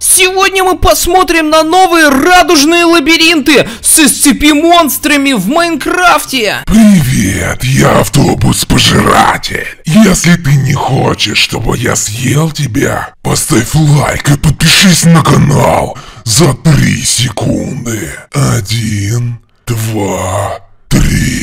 Сегодня мы посмотрим на новые радужные лабиринты с SCP-монстрами в Майнкрафте. Привет, я автобус-пожиратель. Если ты не хочешь, чтобы я съел тебя, поставь лайк и подпишись на канал за 3 секунды. 1, 2, 3.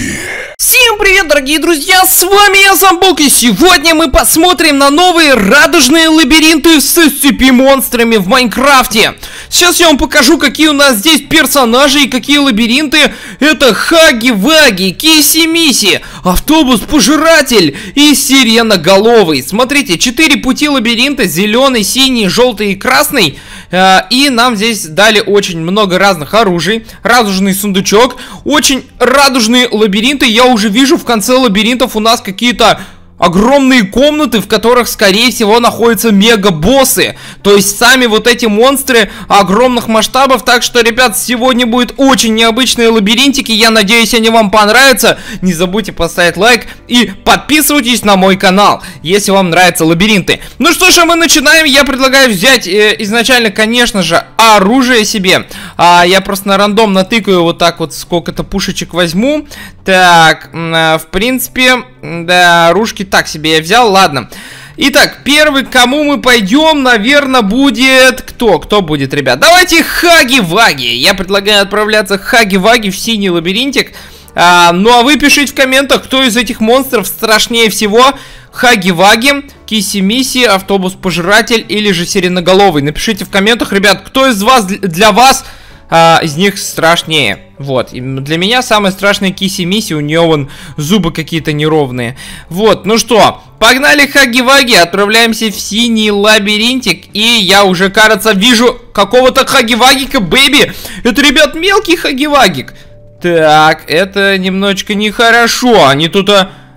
Всем привет, дорогие друзья, с вами я, Зомбок, и сегодня мы посмотрим на новые радужные лабиринты с SCP-монстрами в Майнкрафте. Сейчас я вам покажу, какие у нас здесь персонажи и какие лабиринты. Это Хаги-Ваги, Киси-Миси, автобус-пожиратель и сиреноголовый. Смотрите, 4 пути лабиринта: зеленый, синий, желтый и красный. И нам здесь дали очень много разных оружий. Радужный сундучок, очень радужные лабиринты. Я уже вижу, в конце лабиринтов у нас какие-то огромные комнаты, в которых, скорее всего, находятся мега-боссы. То есть сами вот эти монстры огромных масштабов. Так что, ребят, сегодня будет очень необычные лабиринтики. Я надеюсь, они вам понравятся. Не забудьте поставить лайк и подписывайтесь на мой канал, если вам нравятся лабиринты. Ну что ж, мы начинаем. Я предлагаю взять изначально, конечно же, оружие себе. Я просто на рандом натыкаю вот так вот, сколько-то пушечек возьму. Так, в принципе, да, оружки так себе я взял, ладно. Итак, первый, к кому мы пойдем, наверное, будет... Кто будет, ребят? Давайте Хаги-Ваги. Я предлагаю отправляться Хаги-Ваги в синий лабиринтик. Ну а вы пишите в комментах, кто из этих монстров страшнее всего. Хаги-Ваги, Киси-Миси, автобус-пожиратель или же сиреноголовый. Напишите в комментах, ребят, кто из вас, для вас из них страшнее. Вот, и для меня самая страшная Киси-Миси, у нее вон зубы какие-то неровные. Вот, ну что, погнали, Хаги-Ваги, отправляемся в синий лабиринтик. И я уже, кажется, вижу какого-то Хаги-Вагика, бэйби. Это, ребят, мелкий Хаги-Вагик. Так, это немножечко нехорошо. Они тут,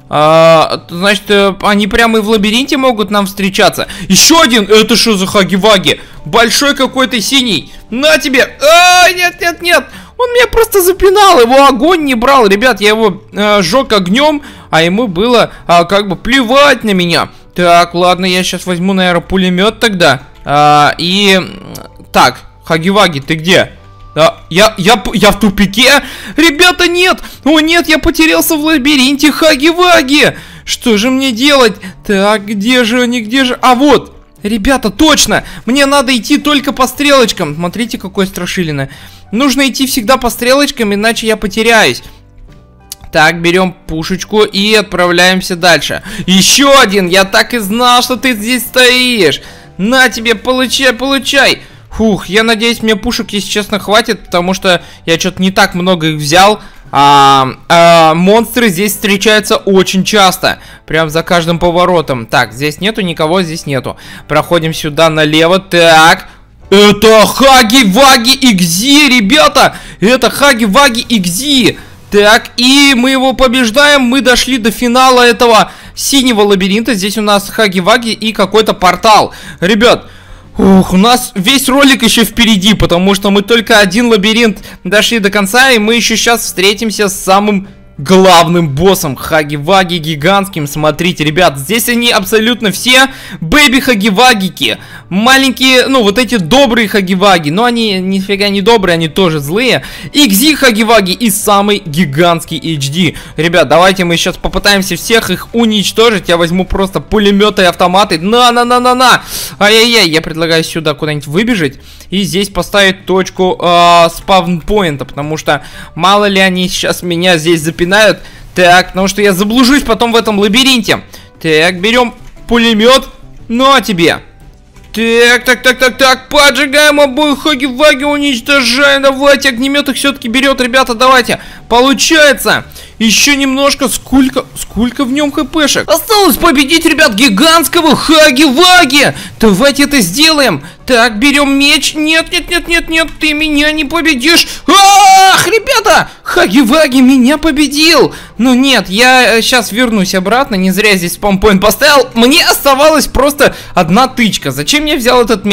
значит, они прямо и в лабиринте могут нам встречаться. Еще один, это что за Хаги-Ваги? Большой какой-то синий. На тебе. Нет. Он меня просто запинал, его огонь не брал. Ребят, я его сжег огнем, а ему было как бы плевать на меня. Так, ладно, я сейчас возьму, наверное, пулемет тогда. Так, Хаги-Ваги, ты где? Я в тупике? Ребята, нет! О, нет, я потерялся в лабиринте, Хаги-Ваги! Что же мне делать? Так, где же они, где же? А вот! Ребята, точно! Мне надо идти только по стрелочкам. Смотрите, какое страшилино. Нужно идти всегда по стрелочкам, иначе я потеряюсь. Так, берем пушечку и отправляемся дальше. Еще один! Я так и знал, что ты здесь стоишь! На тебе, получай! Фух, я надеюсь, мне пушек, если честно, хватит, потому что я что-то не так много их взял. Монстры здесь встречаются очень часто, прям за каждым поворотом. Так, здесь нету никого, здесь нету. Проходим сюда налево. Так, это Хаги-Ваги Икзи, ребята! Это Хаги-Ваги Икзи. Так, и мы его побеждаем. Мы дошли до финала этого синего лабиринта. Здесь у нас Хаги-Ваги и какой-то портал. Ребят, ух, у нас весь ролик еще впереди, потому что мы только один лабиринт дошли до конца, и мы еще сейчас встретимся с самым главным боссом, Хаги-Ваги гигантским. Смотрите, ребят, здесь они абсолютно все бэби-Хаги-Вагики. Маленькие, ну, вот эти добрые Хаги-Ваги, но они нифига не добрые, они тоже злые. Икзи Хаги-Ваги и самый гигантский HD. Ребят, давайте мы сейчас попытаемся всех их уничтожить. Я возьму просто пулеметы и автоматы. На! Ай-яй-яй, я предлагаю сюда куда-нибудь выбежать и здесь поставить точку спавн-поинта, потому что мало ли они сейчас меня здесь запинают. Так, потому что я заблужусь потом в этом лабиринте. Так, берем пулемет. Ну а тебе. Так, поджигаем обоих Хаги-Ваги, уничтожаем. Давайте, огнемет их все-таки берет, ребята, давайте. Получается. Еще немножко. Сколько в нем хпшек? Осталось победить, ребят, гигантского Хаги-Ваги. Давайте это сделаем. Так, берем меч. Нет, ты меня не победишь. Ах, ребята, Хаги-Ваги меня победил. Ну нет, я сейчас вернусь обратно. Не зря здесь спампоинт поставил. Мне оставалась просто одна тычка. Зачем я взял этот меч?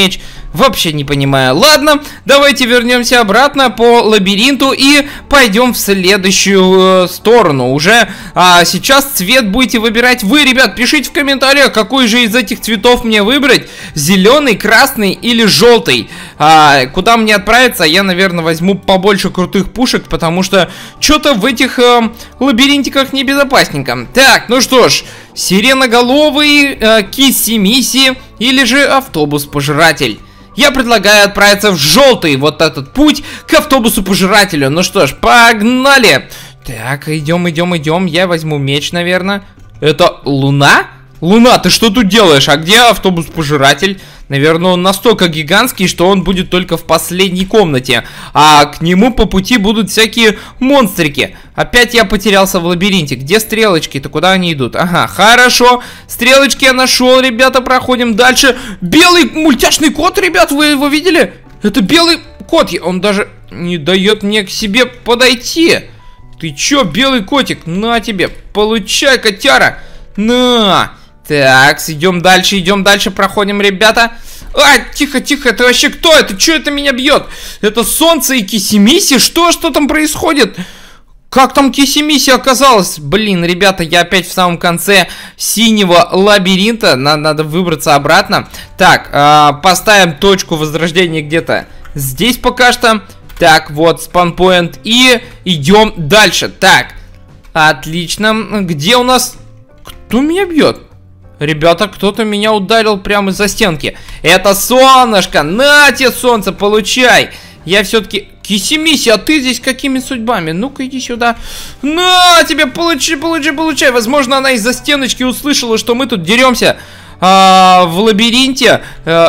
Вообще не понимаю. Ладно, давайте вернемся обратно по лабиринту и пойдем в следующую сторону. Уже сейчас цвет будете выбирать вы, ребят. Пишите в комментариях, какой же из этих цветов мне выбрать. Зеленый, красный или желтый. Куда мне отправиться? Я, наверное, возьму побольше крутых пушек, потому что что-то в этих лабиринтиках небезопасненько. Так, ну что ж. Сиреноголовый, Киси-Миси или же автобус-пожиратель. Я предлагаю отправиться в желтый вот этот путь к автобусу-пожирателю. Ну что ж, погнали! Так, идем. Я возьму меч, наверное. Это Луна? Луна, ты что тут делаешь? А где автобус-пожиратель? Наверное, он настолько гигантский, что он будет только в последней комнате. А к нему по пути будут всякие монстрики. Опять я потерялся в лабиринте. Где стрелочки-то? Куда они идут? Ага, хорошо. Стрелочки я нашел, ребята, проходим дальше. Белый мультяшный кот, ребят, вы его видели? Это белый кот. Он даже не дает мне к себе подойти. Ты чё, белый котик? На тебе. Получай, котяра. На. Так, идем дальше, проходим, ребята. Тихо, это вообще кто? Это что это меня бьет? Это солнце и Киси-Миси? Что там происходит? Как там Киси-Миси оказалось? Блин, ребята, я опять в самом конце синего лабиринта. Надо выбраться обратно. Так, поставим точку возрождения где-то здесь пока что. Так, вот, спанпоинт. И идем дальше. Так, отлично. Где у нас... Кто меня бьет? Ребята, кто-то меня ударил прямо из-за стенки. Это солнышко. На тебе, солнце, получай. Я все-таки... Киси-Миси, а ты здесь какими судьбами? Ну-ка, иди сюда. На тебе, получай. Возможно, она из-за стеночки услышала, что мы тут деремся в лабиринте.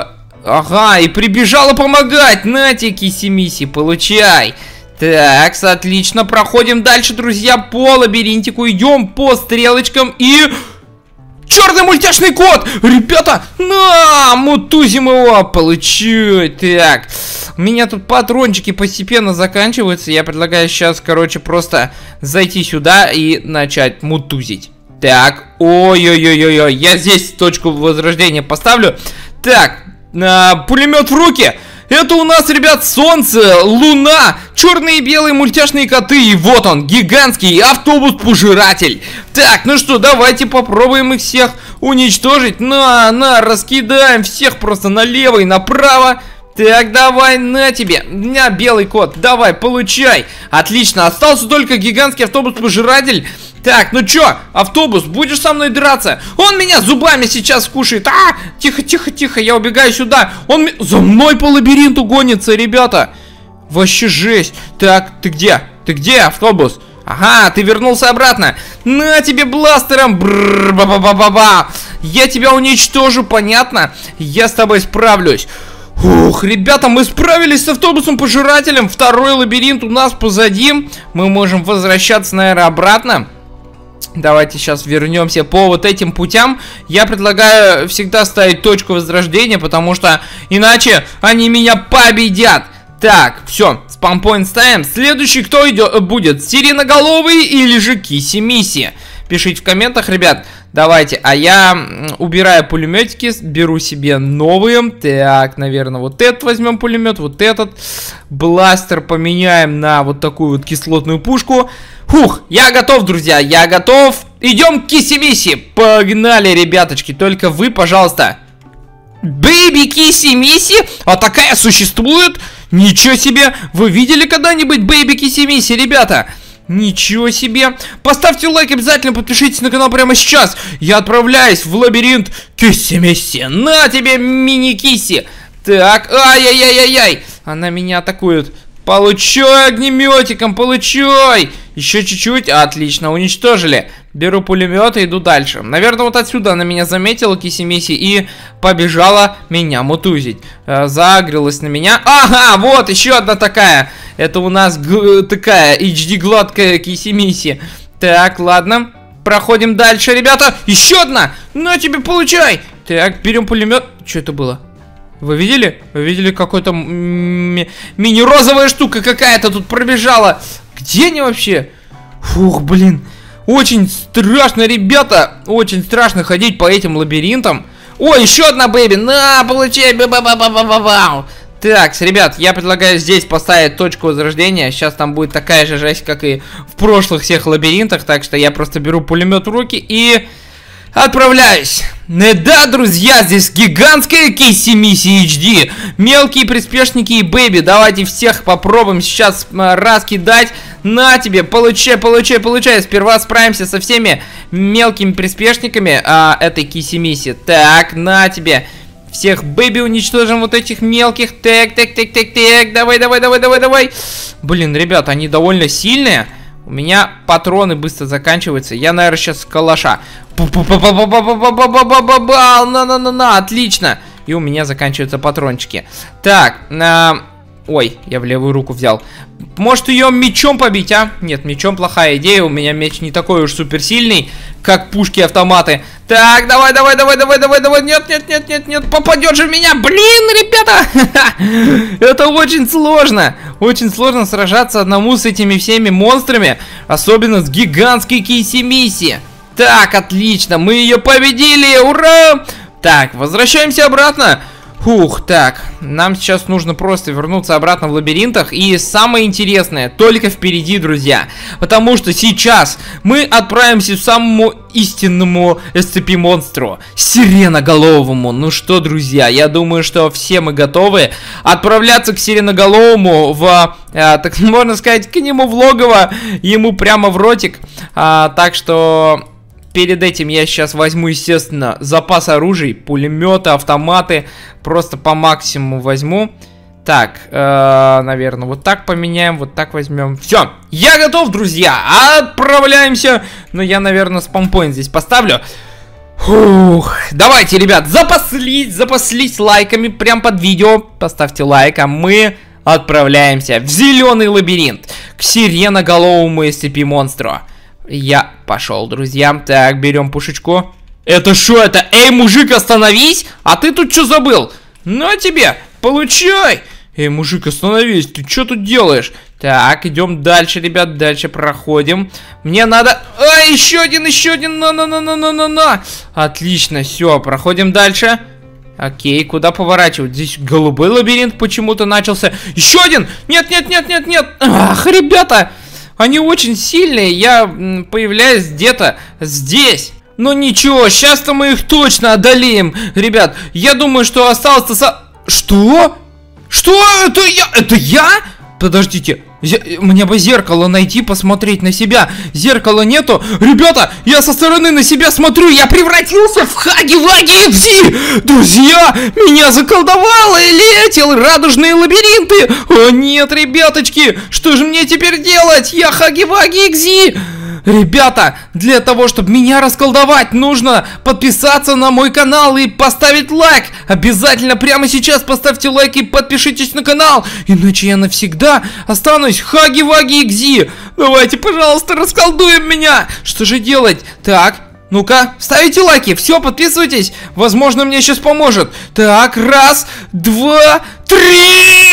Ага, и прибежала помогать. На тебе, Киси-Миси, получай. Так, отлично. Проходим дальше, друзья, по лабиринтику. Идем по стрелочкам и... Черный мультяшный кот! Ребята, на, мутузим его, получай. Так, у меня тут патрончики постепенно заканчиваются. Я предлагаю сейчас, короче, просто зайти сюда и начать мутузить. Так, ой-ой-ой-ой, я здесь точку возрождения поставлю. Так, пулемет в руки. Это у нас, ребят, солнце, луна, черные и белые мультяшные коты. И вот он, гигантский автобус-пожиратель. Так, ну что, давайте попробуем их всех уничтожить. На, раскидаем всех просто налево и направо. Так, давай, на тебе. На, белый кот, давай, получай. Отлично, остался только гигантский автобус-пожиратель. Так, ну чё, автобус, будешь со мной драться? Он меня зубами сейчас кушает. Тихо, я убегаю сюда. Он за мной по лабиринту гонится, ребята. Вообще жесть. Так, ты где, автобус? Ага, ты вернулся обратно. На тебе бластером. Ба-ба-ба-ба-ба. Я тебя уничтожу, понятно? Я с тобой справлюсь. Ух, ребята, мы справились с автобусом-пожирателем. Второй лабиринт у нас позади. Мы можем возвращаться, наверное, обратно. Давайте сейчас вернемся по вот этим путям. Я предлагаю всегда ставить точку возрождения, потому что иначе они меня победят. Так, все, спампоинт ставим. Следующий кто будет? Сиреноголовый или же Киси-Миси? Пишите в комментах, ребят. Давайте, а я убираю пулеметики, беру себе новые. Так, наверное, вот этот возьмем пулемет, вот этот. Бластер поменяем на вот такую вот кислотную пушку. Фух, я готов, друзья, я готов. Идем к Киси-Миси. Погнали, ребяточки, только вы, пожалуйста. Бэйби Киси-Миси? А такая существует? Ничего себе! Вы видели когда-нибудь Бэйби Киси-Миси, ребята? Ничего себе! Поставьте лайк, обязательно подпишитесь на канал прямо сейчас. Я отправляюсь в лабиринт Киси-Миси. На тебе, мини-Киси. Так, ай-яй-яй-яй-яй. Она меня атакует. Получай огнеметиком, получай. Еще чуть-чуть, отлично, уничтожили. Беру пулемет и иду дальше. Наверное, вот отсюда она меня заметила, Киси-Миси, и побежала меня мутузить. Заагрилась на меня. Ага, вот еще одна такая. Это у нас такая HD гладкая Киси-Миси. Так, ладно. Проходим дальше, ребята. Еще одна. На тебе, получай. Так, берем пулемет. Что это было? Вы видели? Вы видели, какой-то мини-розовая штука какая-то тут пробежала. Где они вообще? Фух, блин. Очень страшно, ребята. Очень страшно ходить по этим лабиринтам. О, еще одна бэби. На, получай. Ба-ба-ба-ба-ба-ба. Так, ребят, я предлагаю здесь поставить точку возрождения. Сейчас там будет такая же жесть, как и в прошлых всех лабиринтах. Так что я просто беру пулемет в руки и отправляюсь. Да, друзья, здесь гигантская Кейси Миссия HD. Мелкие приспешники и бэби. Давайте всех попробуем сейчас раскидать. На тебе, получай, получай, получай. Сперва справимся со всеми мелкими приспешниками этой Кейси Миссии. Так, на тебе. Всех бэби уничтожим, вот этих мелких. Так, так, так, так, так. Давай, давай, давай, давай, давай. Блин, ребят, они довольно сильные. У меня патроны быстро заканчиваются. Я, наверное, сейчас с калаша. На-на-на-на, отлично. И у меня заканчиваются патрончики. Так, ой, я в левую руку взял. Может ее мечом побить, а? Нет, мечом плохая идея. У меня меч не такой уж суперсильный, как пушки-автоматы. Так, давай, давай, давай, давай, давай, давай. Нет, нет, нет, нет, нет. Попадешь же в меня. Блин, ребята. Это очень сложно. Очень сложно сражаться одному с этими всеми монстрами. Особенно с гигантской Кейси Миссией. Так, отлично. Мы ее победили. Ура! Так, возвращаемся обратно. Фух, так, нам сейчас нужно просто вернуться обратно в лабиринтах. И самое интересное только впереди, друзья. Потому что сейчас мы отправимся к самому истинному SCP-монстру, сиреноголовому. Ну что, друзья, я думаю, что все мы готовы отправляться к сиреноголовому в, так можно сказать, к нему в логово, ему прямо в ротик. Так что... Перед этим я сейчас возьму, естественно, запас оружия, пулеметы, автоматы. Просто по максимуму возьму. Так, наверное, вот так поменяем, вот так возьмем. Все, я готов, друзья. Отправляемся. Но я, наверное, спампоинт здесь поставлю. Фух. Давайте, ребят, запаслись лайками прям под видео. Поставьте лайк, а мы отправляемся в зеленый лабиринт. К сиреноголовому SCP-монстру. Я пошел, друзья. Так, берем пушечку. Это что это? Эй, мужик, остановись! А ты тут что забыл? На тебе, получай! Эй, мужик, остановись, ты что тут делаешь? Так, идем дальше, ребят, дальше проходим. Мне надо... А, еще один, на. Отлично, все, проходим дальше. Окей, куда поворачивать? Здесь голубой лабиринт почему-то начался. Еще один! Нет, нет, нет, нет, нет! Ах, ребята! Они очень сильные, я появляюсь где-то здесь. Но ничего, сейчас-то мы их точно одолеем. Ребят, я думаю, что осталось-то... Что? Что? Это я? Это я? Подождите, мне бы зеркало найти, посмотреть на себя. Зеркала нету. Ребята, я со стороны на себя смотрю, я превратился в Хаги-Ваги XZ. Друзья, меня заколдовало, и летел радужные лабиринты. О нет, ребяточки, что же мне теперь делать? Я Хаги-Ваги XZ. Ребята, для того, чтобы меня расколдовать, нужно подписаться на мой канал и поставить лайк. Обязательно прямо сейчас поставьте лайк и подпишитесь на канал, иначе я навсегда останусь Хаги-Ваги XZ. Давайте, пожалуйста, расколдуем меня. Что же делать? Так, ну-ка, ставите лайки, все, подписывайтесь. Возможно, мне сейчас поможет. Так, раз, два, три.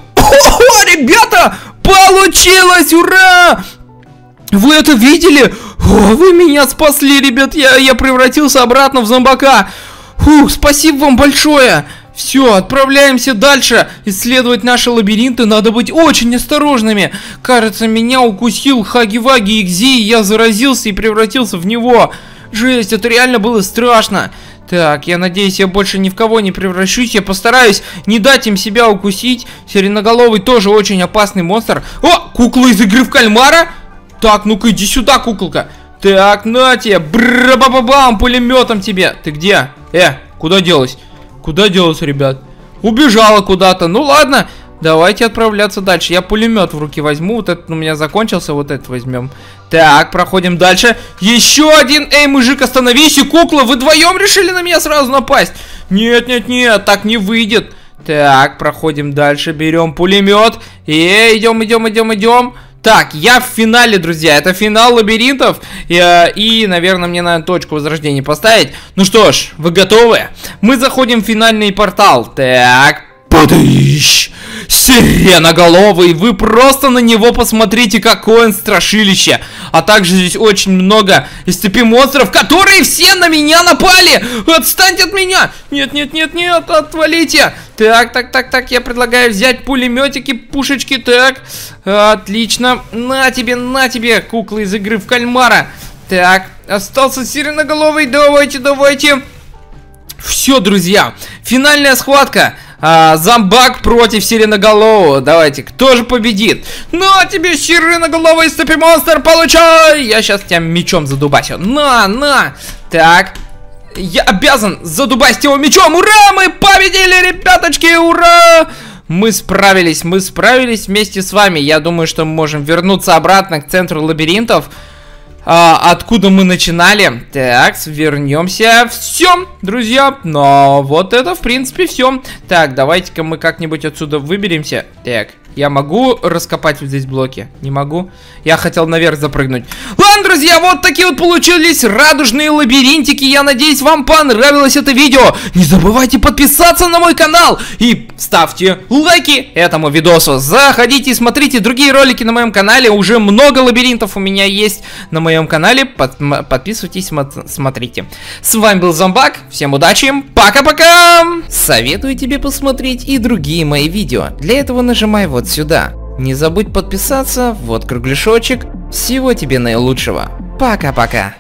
О, ребята, получилось, ура! Вы это видели? О, вы меня спасли, ребят. Я превратился обратно в зомбака. Фух, спасибо вам большое. Все, отправляемся дальше. Исследовать наши лабиринты. Надо быть очень осторожными. Кажется, меня укусил Хаги-Ваги XZ, и я заразился и превратился в него. Жесть, это реально было страшно. Так, я надеюсь, я больше ни в кого не превращусь. Я постараюсь не дать им себя укусить. Сиреноголовый тоже очень опасный монстр. О, кукла из игры в кальмара. Так, ну-ка, иди сюда, куколка. Так, на тебе, бра-ба-ба-бам, пулеметом тебе. Ты где? Куда делась? Куда делась, ребят? Убежала куда-то. Ну ладно, давайте отправляться дальше. Я пулемет в руки возьму. Вот этот у меня закончился, вот этот возьмем. Так, проходим дальше. Еще один. Эй, мужик, остановись, и кукла, вы вдвоем решили на меня сразу напасть? Нет, нет, нет, так не выйдет. Так, проходим дальше, берем пулемет. Идем. Так, я в финале, друзья, это финал лабиринтов, и, наверное, мне надо точку возрождения поставить. Ну что ж, вы готовы? Мы заходим в финальный портал. Так, Подыщ! Сиреноголовый, вы просто на него посмотрите, какое он страшилище. А также здесь очень много SCP-монстров, которые все на меня напали. Отстаньте от меня. Нет, нет, нет, нет, отвалите. Так, я предлагаю взять пулеметики, пушечки. Так, отлично. На тебе, куклы из игры в кальмара. Так, остался сиреноголовый, давайте. Все, друзья, финальная схватка. Зомбак против сиреноголового. Давайте, кто же победит? На тебе, сиреноголовый SCP-монстр, получай! Я сейчас тебя мечом задубасю. На! Так, я обязан задубасить его мечом. Ура, мы победили, ребяточки, ура! Мы справились вместе с вами. Я думаю, что мы можем вернуться обратно к центру лабиринтов. Откуда мы начинали. Так, вернемся. Все, друзья. Но вот это, в принципе, все. Так, давайте-ка мы как-нибудь отсюда выберемся. Так, я могу раскопать вот здесь блоки? Не могу. Я хотел наверх запрыгнуть. Ладно, друзья, вот такие вот получились радужные лабиринтики. Я надеюсь, вам понравилось это видео. Не забывайте подписаться на мой канал и ставьте лайки этому видосу. Заходите и смотрите другие ролики на моем канале. Уже много лабиринтов у меня есть на моем канале. Подписывайтесь, смотрите. С вами был Зомбак. Всем удачи. Пока-пока. Советую тебе посмотреть и другие мои видео. Для этого нажимай вот сюда. Не забудь подписаться. Вот кругляшочек. Всего тебе наилучшего. Пока-пока.